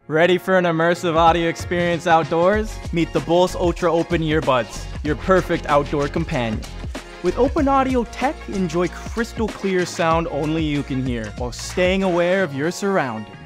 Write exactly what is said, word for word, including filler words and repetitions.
Ready for an immersive audio experience outdoors? Meet the Bose Ultra Open Earbuds, your perfect outdoor companion. With OpenAudio tech, enjoy crystal clear sound only you can hear, while staying aware of your surroundings.